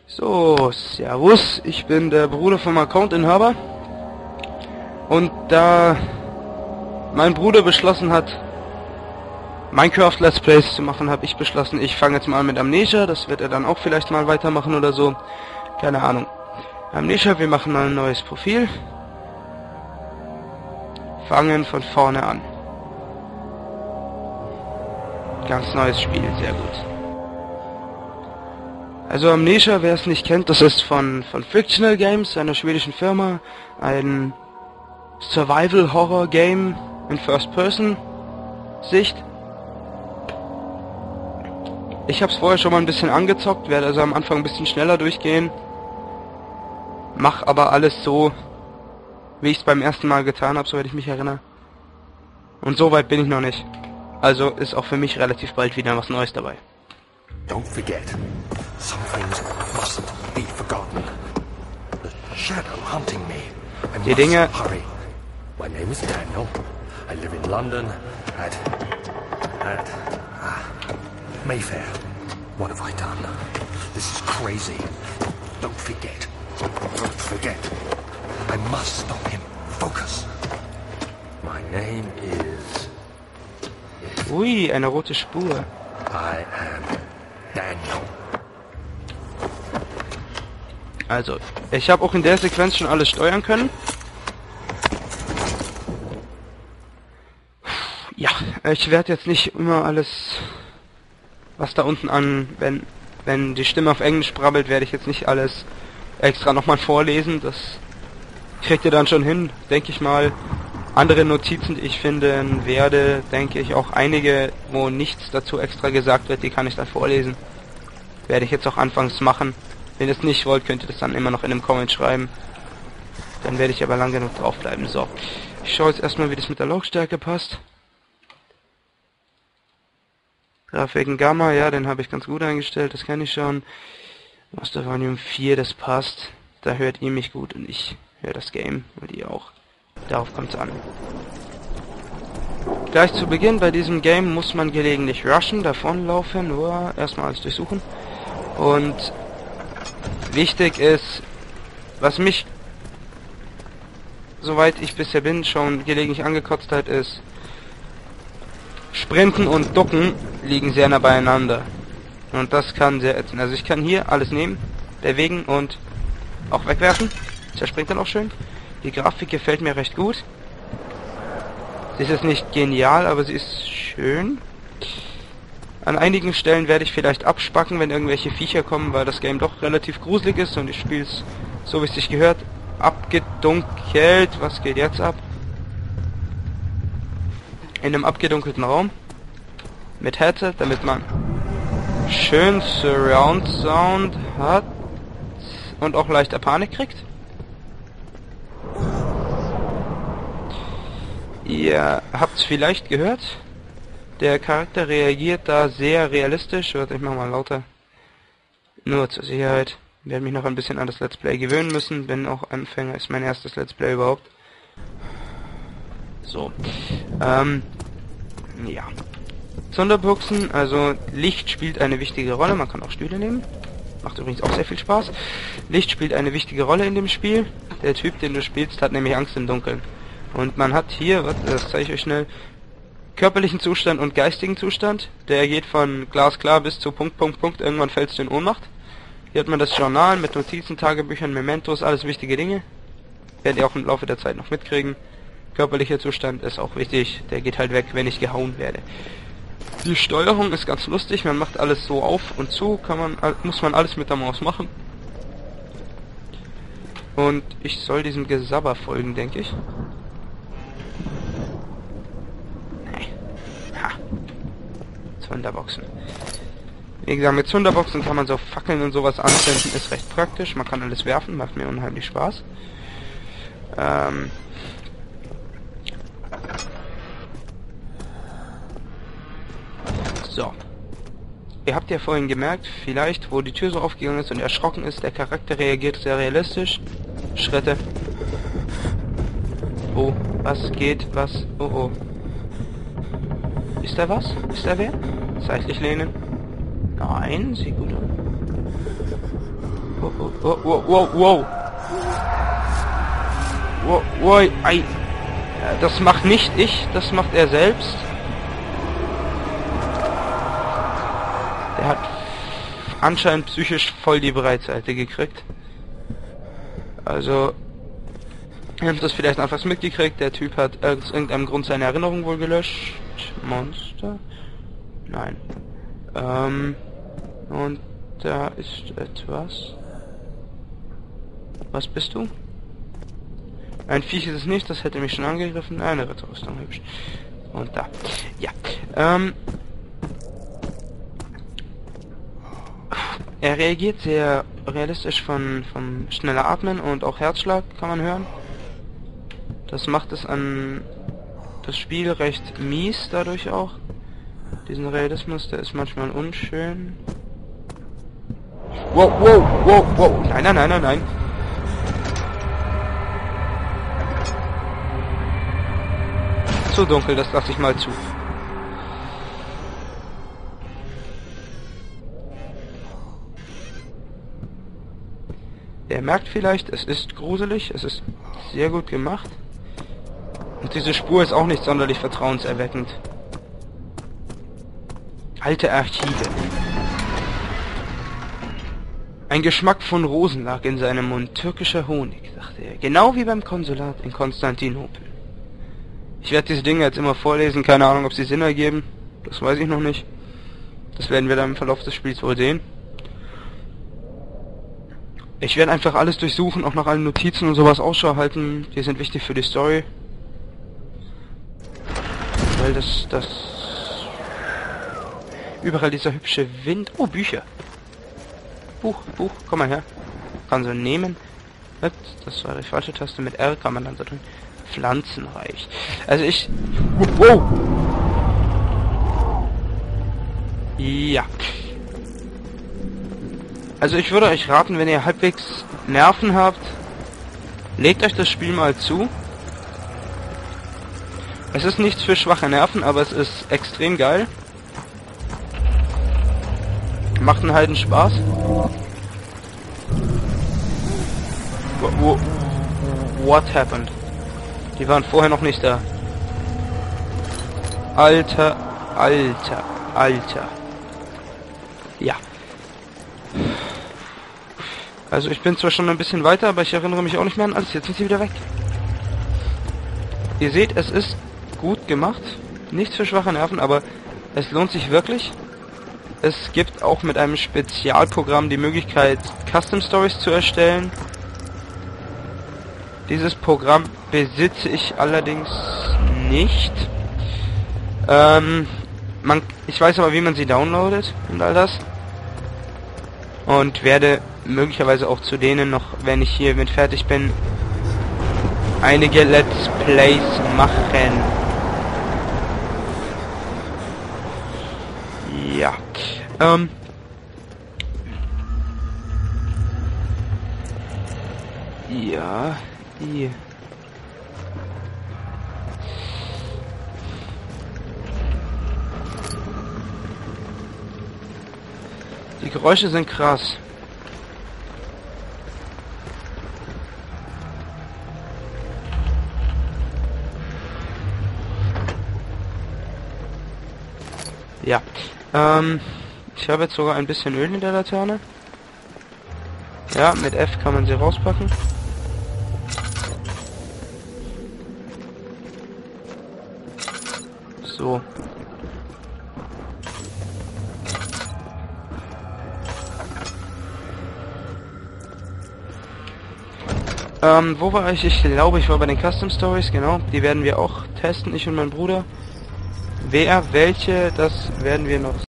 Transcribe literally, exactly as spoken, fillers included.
So, servus, ich bin der Bruder vom Accountinhaber. Und da mein Bruder beschlossen hat, Minecraft Let's Plays zu machen, habe ich beschlossen, ich fange jetzt mal an mit Amnesia. Das wird er dann auch vielleicht mal weitermachen oder so. Keine Ahnung. Amnesia, wir machen mal ein neues Profil. Fangen von vorne an. Ganz neues Spiel, sehr gut. Also Amnesia, wer es nicht kennt, das ist von, von Frictional Games, einer schwedischen Firma. Ein Survival-Horror-Game in First-Person-Sicht. Ich habe es vorher schon mal ein bisschen angezockt, werde also am Anfang ein bisschen schneller durchgehen. Mach aber alles so, wie ich es beim ersten Mal getan habe, soweit ich mich erinnere. Und so weit bin ich noch nicht. Also ist auch für mich relativ bald wieder was Neues dabei. Don't forget, some things mustn't be forgotten. The shadow hunting me. I Die must Dinge... hurry. My name is Daniel. I live in London at... at... Ah, Mayfair. What have I done? This is crazy. Don't forget. Don't forget. I must stop him. Focus. My name is... Ui, eine rote Spur. I am Daniel. Also, ich habe auch in der Sequenz schon alles steuern können. Ja, ich werde jetzt nicht immer alles, was da unten an, wenn wenn die Stimme auf Englisch brabbelt, werde ich jetzt nicht alles extra nochmal vorlesen. Das kriegt ihr dann schon hin, denke ich mal. Andere Notizen, die ich finden werde, denke ich auch einige, wo nichts dazu extra gesagt wird, die kann ich dann vorlesen. Werde ich jetzt auch anfangs machen. Wenn ihr es nicht wollt, könnt ihr das dann immer noch in einem Comment schreiben. Dann werde ich aber lang genug draufbleiben. So, ich schaue jetzt erstmal, wie das mit der Lautstärke passt. Grafiken Gamma, ja, den habe ich ganz gut eingestellt, das kenne ich schon. Master Volume vier, das passt. Da hört ihr mich gut und ich höre das Game und ihr auch. Darauf kommt es an. Gleich zu Beginn bei diesem Game muss man gelegentlich rushen, davonlaufen, nur erstmal alles durchsuchen. Und wichtig ist, was mich, soweit ich bisher bin, schon gelegentlich angekotzt hat, ist, Sprinten und Ducken liegen sehr nah beieinander. Und das kann sehr ätzend. Also ich kann hier alles nehmen, bewegen und auch wegwerfen. Der springt dann auch schön. Die Grafik gefällt mir recht gut. Sie ist jetzt nicht genial, aber sie ist schön. An einigen Stellen werde ich vielleicht abspacken, wenn irgendwelche Viecher kommen, weil das Game doch relativ gruselig ist und ich spiele es, so wie es sich gehört, abgedunkelt. Was geht jetzt ab? In einem abgedunkelten Raum. Mit Headset, damit man schön Surround Sound hat und auch leichter Panik kriegt. Ihr habt es vielleicht gehört. Der Charakter reagiert da sehr realistisch. Warte, ich mach mal lauter. Nur zur Sicherheit. Ich werde mich noch ein bisschen an das Let's Play gewöhnen müssen. Bin auch Anfänger, ist mein erstes Let's Play überhaupt. So. Ähm. Ja. Sonderbuchsen, also Licht spielt eine wichtige Rolle. Man kann auch Stühle nehmen. Macht übrigens auch sehr viel Spaß. Licht spielt eine wichtige Rolle in dem Spiel. Der Typ, den du spielst, hat nämlich Angst im Dunkeln. Und man hat hier, warte, das zeige ich euch schnell, körperlichen Zustand und geistigen Zustand. Der geht von glasklar bis zu Punkt, Punkt, Punkt. Irgendwann fällst du in Ohnmacht. Hier hat man das Journal mit Notizen, Tagebüchern, Mementos, alles wichtige Dinge. Werdet ihr auch im Laufe der Zeit noch mitkriegen. Körperlicher Zustand ist auch wichtig. Der geht halt weg, wenn ich gehauen werde. Die Steuerung ist ganz lustig. Man macht alles so auf und zu. Kann man, muss man alles mit der Maus machen. Und ich soll diesem Gesabber folgen, denke ich. Zunderboxen. Wie gesagt, mit Zunderboxen kann man so Fackeln und sowas anzünden, ist recht praktisch. Man kann alles werfen, macht mir unheimlich Spaß. Ähm so. Ihr habt ja vorhin gemerkt, vielleicht, wo die Tür so aufgegangen ist und erschrocken ist, der Charakter reagiert sehr realistisch. Schritte. Oh, was geht, was, oh oh. Ist da was? Ist da wer? Seitlich lehnen. Nein, sieht gut aus. Wow, wow, wow, wow. Wow, wow, ei. Das macht nicht ich, das macht er selbst. Der hat anscheinend psychisch voll die Breitseite gekriegt. Also, ihr habt das vielleicht anfangs mitgekriegt, der Typ hat aus irgendeinem Grund seine Erinnerung wohl gelöscht. Monster? Nein. Ähm, und da ist etwas. Was bist du? Ein Viech ist es nicht, das hätte mich schon angegriffen. Eine Ritterrüstung, hübsch. Und da. Ja. Ähm. Er reagiert sehr realistisch von, von schneller Atmen und auch Herzschlag kann man hören. Das macht es an das Spiel recht mies dadurch auch. Diesen Realismus, der ist manchmal unschön. Wow, wow, wow, wow. Nein, nein, nein, nein, nein. Zu dunkel, das lasse ich mal zu. Er merkt vielleicht, es ist gruselig, es ist sehr gut gemacht. Und diese Spur ist auch nicht sonderlich vertrauenserweckend. Alte Archive. Ein Geschmack von Rosen lag in seinem Mund, türkischer Honig, dachte er. Genau wie beim Konsulat in Konstantinopel. Ich werde diese Dinge jetzt immer vorlesen, keine Ahnung, ob sie Sinn ergeben. Das weiß ich noch nicht. Das werden wir dann im Verlauf des Spiels wohl sehen. Ich werde einfach alles durchsuchen, auch nach allen Notizen und sowas Ausschau halten. Die sind wichtig für die Story. Weil das, das... Überall dieser hübsche Wind... Oh, Bücher. Buch, Buch, komm mal her. Kann so nehmen. Das war die falsche Taste. Mit R kann man dann so tun. Pflanzenreich. Also ich... Wow! Ja. Also ich würde euch raten, wenn ihr halbwegs Nerven habt, legt euch das Spiel mal zu. Es ist nichts für schwache Nerven, aber es ist extrem geil. Macht einen halben Spaß. Wo, what happened? Die waren vorher noch nicht da. Alter, alter, alter. Ja. Also ich bin zwar schon ein bisschen weiter, aber ich erinnere mich auch nicht mehr an alles. Jetzt sind sie wieder weg. Ihr seht, es ist gut gemacht. Nichts für schwache Nerven, aber es lohnt sich wirklich. Es gibt auch mit einem Spezialprogramm die Möglichkeit, Custom Stories zu erstellen. Dieses Programm besitze ich allerdings nicht. Ähm, man, ich weiß aber, wie man sie downloadet und all das. Und werde möglicherweise auch zu denen noch, wenn ich hier mit fertig bin, einige Let's Plays machen. Ja. Ähm. Ja. Hier. Die Geräusche sind krass. Ja. Ähm, ich habe jetzt sogar ein bisschen Öl in der Laterne. Ja, mit F kann man sie rauspacken. So. Ähm, wo war ich? Ich glaube, ich war bei den Custom Stories, genau. Die werden wir auch testen, ich und mein Bruder. Wer, welche, das werden wir noch